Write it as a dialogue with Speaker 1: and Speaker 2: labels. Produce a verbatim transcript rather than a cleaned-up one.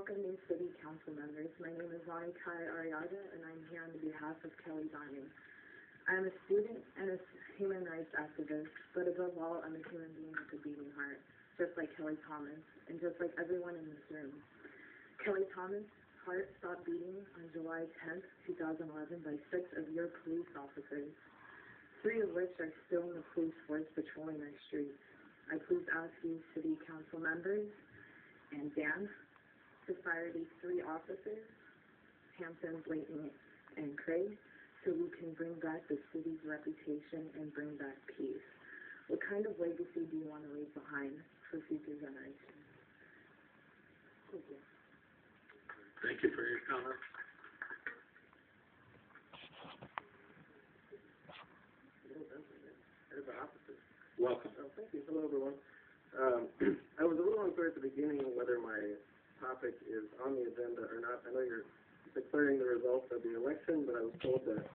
Speaker 1: Welcome new city council members. My name is Lonnie Kai Ariaga, and I'm here on behalf of Kelly Diamond. I am a student and a human rights activist, but above all, I'm a human being with a beating heart, just like Kelly Thomas, and just like everyone in this room. Kelly Thomas' heart stopped beating on July tenth, two thousand eleven by six of your police officers, three of which are still in the police force patrolling our streets. I please ask you, city council members, and Dan, to fire these three officers, Hampton, Blayton, and Craig, so we can bring back the city's reputation and bring back peace. What kind of legacy do you want to leave behind for future generations? Thank you.
Speaker 2: Thank you for your comments.
Speaker 3: There's the opposite.
Speaker 2: Welcome.
Speaker 3: Oh, thank you. Hello, everyone. Um, I was a little unclear at the beginning whether my topic is on the agenda or not. I know you're declaring the results of the election, but I was told that